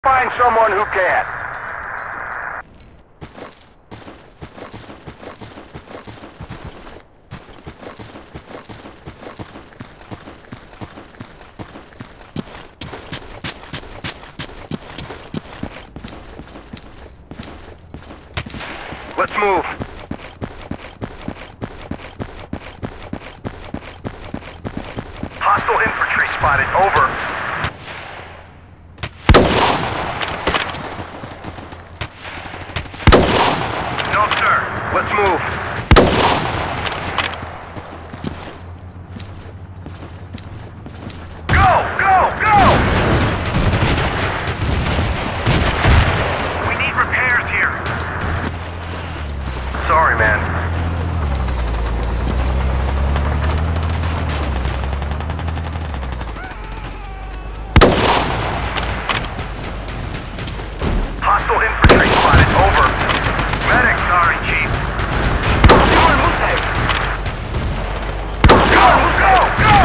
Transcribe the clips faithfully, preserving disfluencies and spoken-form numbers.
Find someone who can. Let's move. Hostile infantry spotted. Over. No, sir. Let's move. Go! Go! Go! We need repairs here. Sorry, man. Hostile infantry spotted. Over. Medic, sorry, Chief. Go, go, go!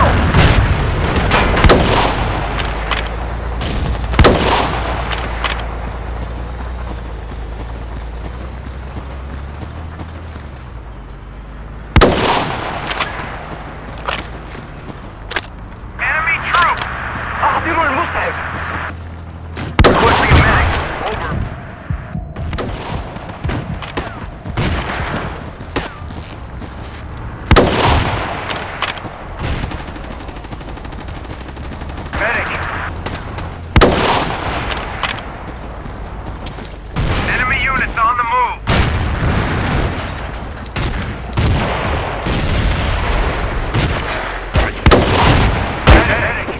Enemy troop! أحضروا المسعف! Requesting a medic. Over. Medic! Enemy units on the move! Medic!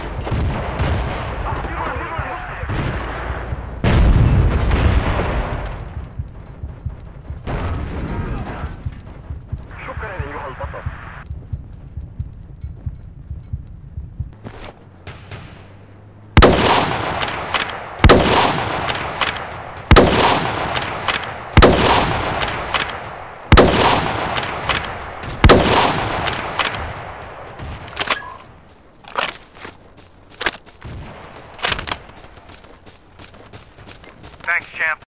شكرا أيها البطل.